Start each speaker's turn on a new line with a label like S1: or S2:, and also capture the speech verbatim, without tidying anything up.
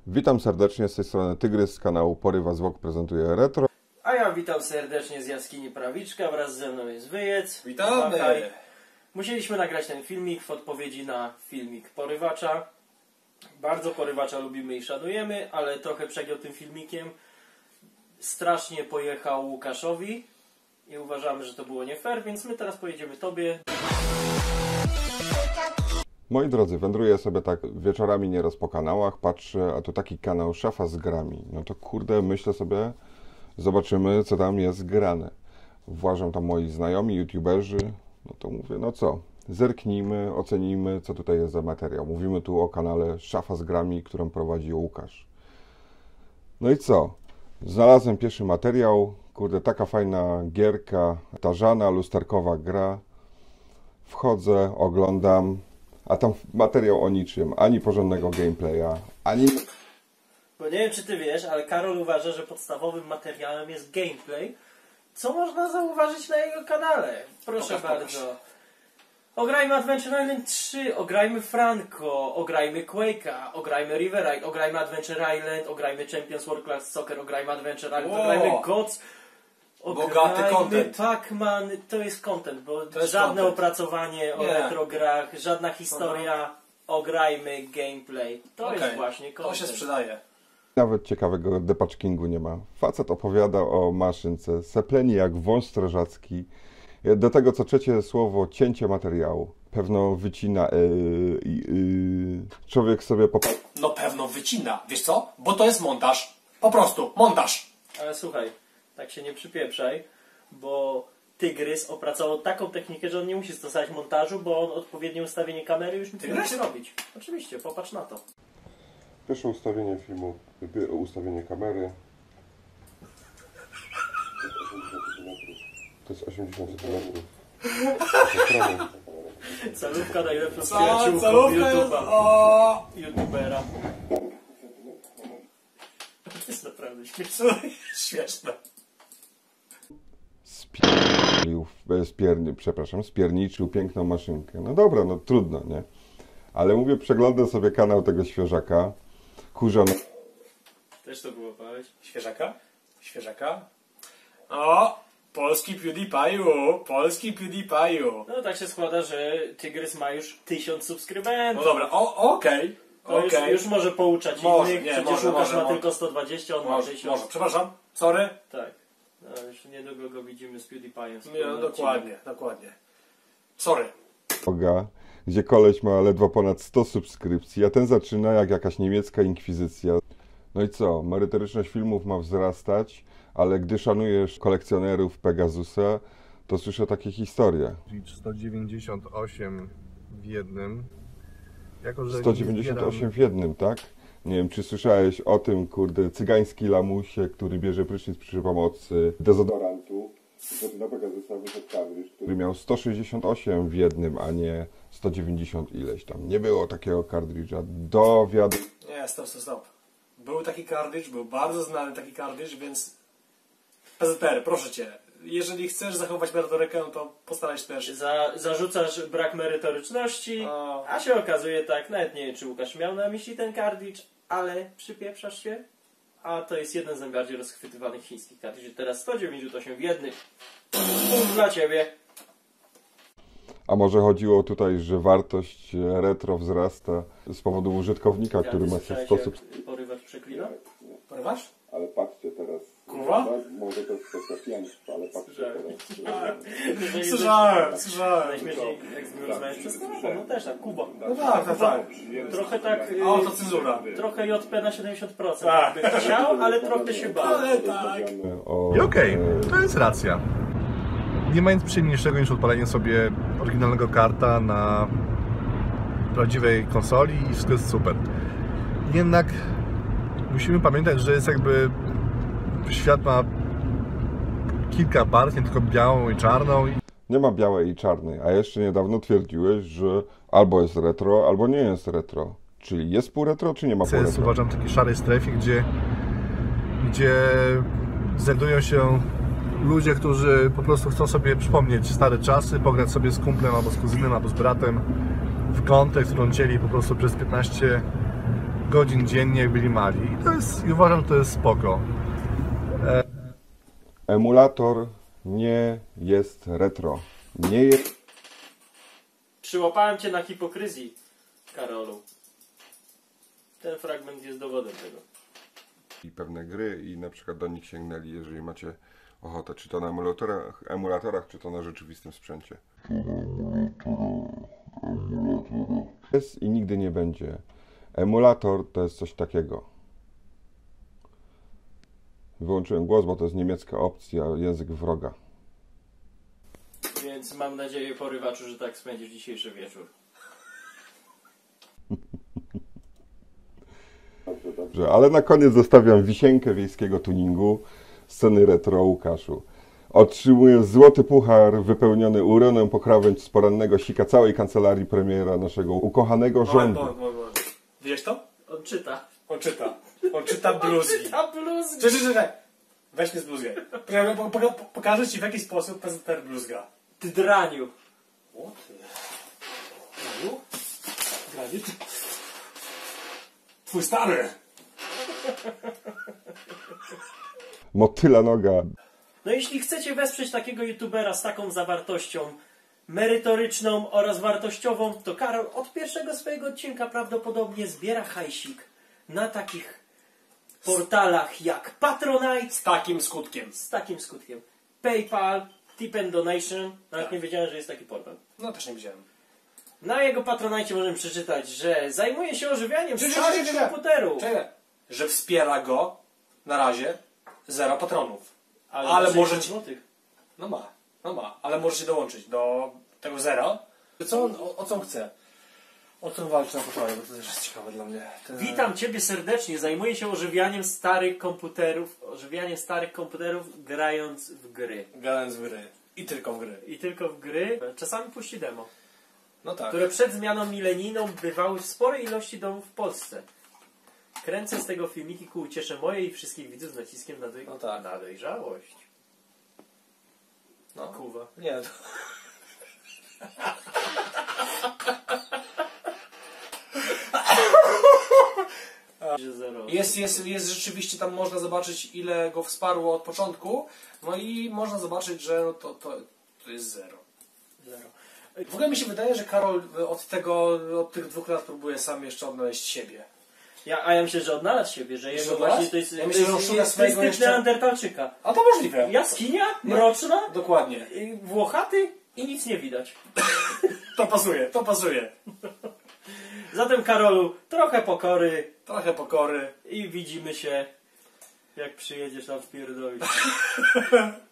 S1: Witam serdecznie, z tej strony Tygrys z kanału Porywa Zwłok prezentuje retro.
S2: A ja witam serdecznie z jaskini Prawiczka, wraz ze mną jest Wyjec.
S3: Witamy!
S2: Machaj. Musieliśmy nagrać ten filmik w odpowiedzi na filmik Porywacza. Bardzo Porywacza lubimy i szanujemy, ale trochę przegiął tym filmikiem. Strasznie pojechał Łukaszowi i uważamy, że to było nie fair, więc my teraz pojedziemy Tobie.
S1: Moi drodzy, wędruję sobie tak wieczorami nieraz po kanałach, patrzę, a tu taki kanał Szafa z grami. No to kurde, myślę sobie, zobaczymy, co tam jest grane. Włażą tam moi znajomi, youtuberzy, no to mówię, no co, zerknijmy, ocenijmy, co tutaj jest za materiał. Mówimy tu o kanale Szafa z grami, którą prowadzi Łukasz. No i co? Znalazłem pierwszy materiał, kurde, taka fajna gierka, tarzana, lusterkowa gra. Wchodzę, oglądam. A tam materiał o niczym, ani porządnego gameplaya, ani...
S2: Bo nie wiem, czy Ty wiesz, ale Karol uważa, że podstawowym materiałem jest gameplay, co można zauważyć na jego kanale. Proszę
S3: Pokaż,
S2: bardzo.
S3: pokaż.
S2: Ograjmy Adventure Island trzy, ograjmy Franco, ograjmy Quake'a, ograjmy River Ride, ograjmy Adventure Island, ograjmy Champions World Class Soccer, ograjmy Adventure Island,
S3: Wow.
S2: ograjmy Gods,
S3: Bogaty
S2: ograjmy
S3: content.
S2: Pac-Man. To jest content, bo
S3: To jest
S2: żadne
S3: content.
S2: opracowanie o
S3: Nie.
S2: retro grach, żadna historia, ograjmy gameplay. To
S3: Okej,
S2: jest właśnie
S3: to
S2: content.
S3: się sprzedaje.
S1: Nawet ciekawego depatchingu nie ma. Facet opowiada o maszynce, sepleni jak wąż strażacki. Do tego co trzecie słowo, cięcie materiału. Pewno wycina... Yy, yy. Człowiek sobie po...
S3: No pewno wycina. Wiesz co? Bo to jest montaż. Po prostu, montaż.
S2: Ale słuchaj, tak się nie przypieprzaj, bo Tygrys opracował taką technikę, że on nie musi stosować montażu, bo on odpowiednie ustawienie kamery już nic nie
S3: Tygrys?
S2: musi robić. Oczywiście, popatrz na to.
S1: Pierwsze ustawienie filmu, ustawienie kamery. To jest osiemdziesiąt centymetrów.
S2: Salówka najlepsza
S3: Co?
S2: przyjaciółką
S3: Calówka jest...
S2: YouTube'a.
S3: O!
S2: YouTubera. To jest naprawdę śmieszne.
S3: Śmieszne.
S1: Spierniczył, spierni, przepraszam, spierniczył piękną maszynkę. No dobra, no trudno, nie? Ale mówię, przeglądam sobie kanał tego świeżaka. Kurza, no,
S2: Też to było, powiedz.
S3: Świeżaka? Świeżaka? O! Polski PewDiePie'u! Polski PewDiePie'u!
S2: No tak się składa, że Tygrys ma już tysiąc subskrybentów.
S3: No dobra, o, okej.
S2: To już,
S3: Okej.
S2: już może pouczać
S3: Może,
S2: innych.
S3: nie,
S2: Przecież
S3: może,
S2: Łukasz
S3: może,
S2: ma
S3: może.
S2: tylko sto dwadzieścia, on ma
S3: Może,
S2: tysiąc.
S3: może, przepraszam. Sorry.
S2: Tak. No, już niedługo go widzimy z PewDiePie'em.
S3: Nie, dokładnie, dokładnie. Sorry.
S1: Boga, gdzie koleś ma ledwo ponad sto subskrypcji, a ten zaczyna jak jakaś niemiecka inkwizycja. No i co? Merytoryczność filmów ma wzrastać, ale gdy szanujesz kolekcjonerów Pegasusa, to słyszę takie historie.
S4: sto dziewięćdziesiąt osiem w jednym. Jako, że
S1: sto
S4: nie
S1: dziewięćdziesiąt osiem
S4: zbieram-
S1: w jednym, tak? Nie wiem, czy słyszałeś o tym, kurde, cygański lamusie, który bierze prysznic przy pomocy dezodorantu. Na Pegasusa wyszedł kartridż, który miał sto sześćdziesiąt osiem w jednym, a nie sto dziewięćdziesiąt ileś tam. Nie było takiego kartridża. Do wiad...
S3: Nie, stop, stop, stop. Był taki kartridż, był bardzo znany taki kartridż, więc P Z R, proszę Cię, jeżeli chcesz zachować merytorykę, to postaraj się też.
S2: Za, zarzucasz brak merytoryczności,
S3: O.
S2: a się okazuje tak, nawet nie wiem, czy Łukasz miał na myśli ten kartridż, ale przypieprzasz się, a to jest jeden z najbardziej rozchwytywanych chińskich kartridży. Teraz sto dziewięćdziesiąt osiem w jednym. Punkt dla Ciebie.
S1: A może chodziło tutaj, że wartość retro wzrasta z powodu użytkownika,
S2: Ja,
S1: który
S2: ty
S1: ma
S2: słyszałeś,
S1: sposób...
S2: jak Porywacz przeklina?
S3: Porywasz?
S1: Ale patrzcie teraz.
S3: Kurwa?
S1: Może to jest kwestia piękstwa, ale patrzcie
S2: Słyszałem.
S1: teraz.
S3: Słyszałem, słyszałem.
S2: Najśmieszniej, jak z nim rozmawiać przez telefon, no też tak, Kuba.
S3: No tak, tak, tak.
S2: Trochę tak, y,
S3: O, to cenzura.
S2: trochę J P na siedemdziesiąt procent.
S3: Tak.
S2: By chciał, ale trochę się bał.
S3: Ale tak.
S1: O,
S4: I okej,
S1: e,
S4: to jest racja. Nie ma nic przyjemniejszego niż odpalenie sobie oryginalnego karta na prawdziwej konsoli i wszystko jest super. Jednak musimy pamiętać, że jest jakby świat ma kilka barw, nie tylko białą i czarną.
S1: Nie ma białej i czarnej, a jeszcze niedawno twierdziłeś, że albo jest retro, albo nie jest retro. Czyli jest pół retro, czy nie ma pół
S4: To jest,
S1: retro?
S4: uważam, takiej szarej strefie, gdzie, gdzie znajdują się ludzie, którzy po prostu chcą sobie przypomnieć stare czasy, pograć sobie z kumplem, albo z kuzynem, albo z bratem w grę, którą chcieli po prostu przez piętnaście godzin dziennie, jak byli mali. I to jest, i uważam, że to jest spoko.
S1: Emulator nie jest retro. Nie jest...
S2: Przyłapałem cię na hipokryzji, Karolu. Ten fragment jest dowodem tego.
S1: I pewne gry i na przykład do nich sięgnęli, jeżeli macie ochotę, czy to na emulatorach, emulatorach czy to na rzeczywistym sprzęcie. Jest i nigdy nie będzie. Emulator to jest coś takiego. Wyłączyłem głos, bo to jest niemiecka opcja, język wroga.
S2: Więc mam nadzieję, porywaczu, że tak spędzisz dzisiejszy wieczór.
S1: Dobrze, ale na koniec zostawiam wisienkę wiejskiego tuningu, sceny retro Łukaszu. Otrzymuję złoty puchar wypełniony uronem po krawędź z porannego sika całej kancelarii premiera naszego ukochanego
S3: Moment,
S1: rządu.
S3: moment, moment, moment. Wiesz to?
S2: On czyta.
S3: On czyta. On czyta bluzgi.
S2: Czyta bluzgi.
S3: Czekaj, czekaj, czekaj. Weź mnie z bluzgę. Poka- po- poka- Pokażę ci, w jaki sposób P Z P R bluzga.
S2: Ty draniu.
S3: O ty. Graniu? Graniu? Ty... Twój stary.
S1: Motyla noga.
S2: No jeśli chcecie wesprzeć takiego youtubera z taką zawartością merytoryczną oraz wartościową, to Karol od pierwszego swojego odcinka prawdopodobnie zbiera hajsik na takich portalach jak Patronite
S3: Z takim skutkiem.
S2: z takim skutkiem. PayPal, Tip and Donation. Nawet nie wiedziałem, że jest taki portal.
S3: No też nie widziałem.
S2: Na jego Patronite możemy przeczytać, że zajmuje się ożywianiem
S3: Czekaj,
S2: starych
S3: czekaj, czekaj.
S2: komputerów.
S3: Czekaj. Że wspiera go na razie zero patronów.
S2: Ale,
S3: Ale
S2: ale
S3: może
S2: może
S3: ci-
S2: złotych.
S3: No ma, no ma, ale możecie dołączyć do tego zera. Co on, o, o co on chce? O co on walczy na poprawie, bo to też jest ciekawe dla mnie. Ten...
S2: Witam Ciebie serdecznie. Zajmuję się ożywianiem starych komputerów, ożywianiem starych komputerów grając w gry.
S3: Grając w gry. I tylko w gry.
S2: I tylko w gry. Czasami puści demo,
S3: No tak.
S2: które przed zmianą milenijną bywały w sporej ilości domów w Polsce. Kręcę z tego filmiki ku uciesze mojej i wszystkich widzów z naciskiem na, doj-
S3: No tak.
S2: na dojrzałość.
S3: No.
S2: Kuwa.
S3: Nie, to...
S2: Zero.
S3: Jest, jest, jest rzeczywiście tam można zobaczyć, ile go wsparło od początku. No i można zobaczyć, że no to, to, to jest zero.
S2: Zero.
S3: W ogóle mi się wydaje, że Karol od tego, od tych dwóch lat próbuje sam jeszcze odnaleźć siebie.
S2: Ja, a ja myślę, że odnalazł siebie, że jego
S3: Odnalazł?
S2: właśnie to jest,
S3: Ja
S2: to
S3: myślę,
S2: jest,
S3: że on
S2: jest,
S3: szuka
S2: jest
S3: swojego
S2: typ
S3: jeszcze-
S2: Neandertalczyka.
S3: A to możliwe.
S2: Jaskinia, mroczna,
S3: Dokładnie.
S2: y, włochaty i nic nie widać.
S3: To pasuje, to pasuje.
S2: Zatem Karolu, trochę pokory
S3: Trochę pokory.
S2: i widzimy się, jak przyjedziesz tam wpierdolić.